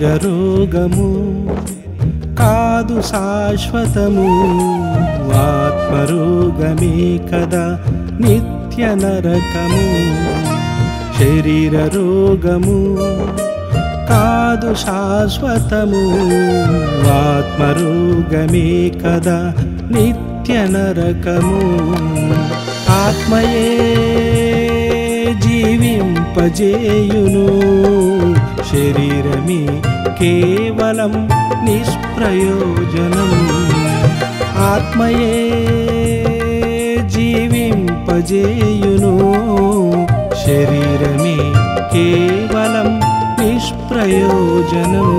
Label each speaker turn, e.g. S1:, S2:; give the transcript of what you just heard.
S1: శరీర రోగము కాదు శాశ్వతము, ఆత్మరోగమే కదా నిత్య నరకము. శరీర రోగము కాదు శాశ్వతము, ఆత్మరోగమే కదా నిత్య నరకము. ఆత్మయే జీవింపజేయును, శరీరమే కేవలం నిష్ప్రయోజనం. ఆత్మయే జీవింపజేయును, శరీరమే కేవలం నిష్ప్రయోజనం.